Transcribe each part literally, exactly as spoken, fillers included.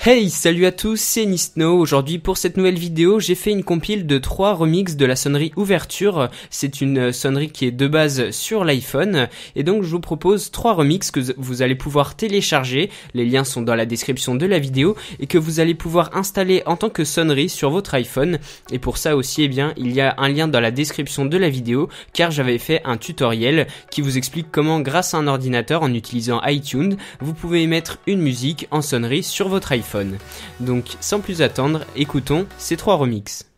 Hey, salut à tous, c'est Nisno. Aujourd'hui pour cette nouvelle vidéo, j'ai fait une compile de trois remixes de la sonnerie ouverture. C'est une sonnerie qui est de base sur l'iPhone et donc je vous propose trois remixes que vous allez pouvoir télécharger. Les liens sont dans la description de la vidéo et que vous allez pouvoir installer en tant que sonnerie sur votre iPhone. Et pour ça aussi, eh bien, il y a un lien dans la description de la vidéo car j'avais fait un tutoriel qui vous explique comment, grâce à un ordinateur en utilisant iTunes, vous pouvez émettre une musique en sonnerie sur votre iPhone. Donc sans plus attendre, écoutons ces trois remixes.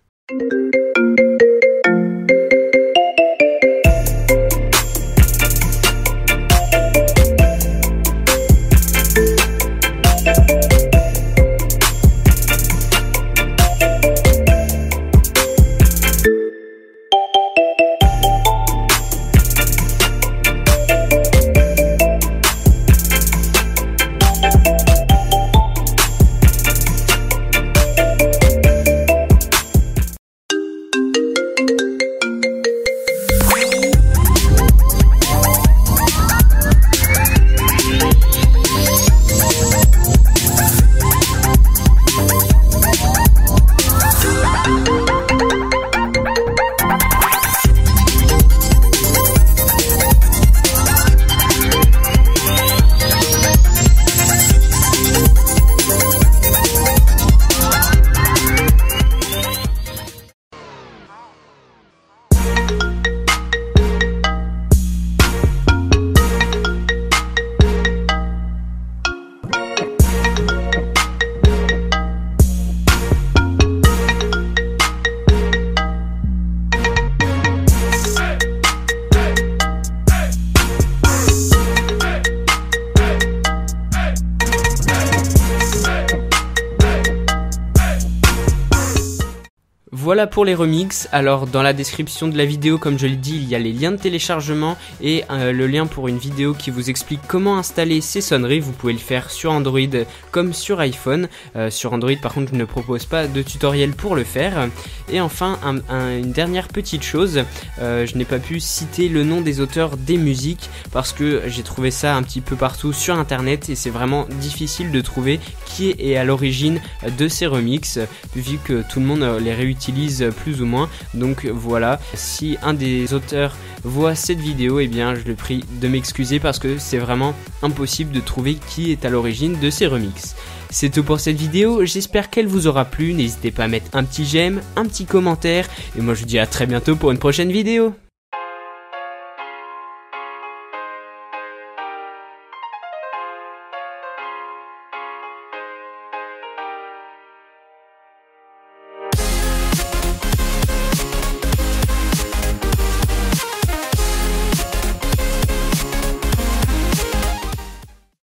Voilà pour les remixes. Alors dans la description de la vidéo, comme je l'ai dit, il y a les liens de téléchargement et euh, le lien pour une vidéo qui vous explique comment installer ces sonneries. Vous pouvez le faire sur Android comme sur iPhone. Euh, sur Android par contre, je ne propose pas de tutoriel pour le faire. Et enfin, un, un, une dernière petite chose, euh, je n'ai pas pu citer le nom des auteurs des musiques parce que j'ai trouvé ça un petit peu partout sur internet et c'est vraiment difficile de trouver qui est à l'origine de ces remixes vu que tout le monde les réutilise plus ou moins. Donc voilà, si un des auteurs voit cette vidéo, eh bien je le prie de m'excuser parce que c'est vraiment impossible de trouver qui est à l'origine de ces remixes. C'est tout pour cette vidéo, j'espère qu'elle vous aura plu. N'hésitez pas à mettre un petit j'aime, un petit commentaire et moi je vous dis à très bientôt pour une prochaine vidéo.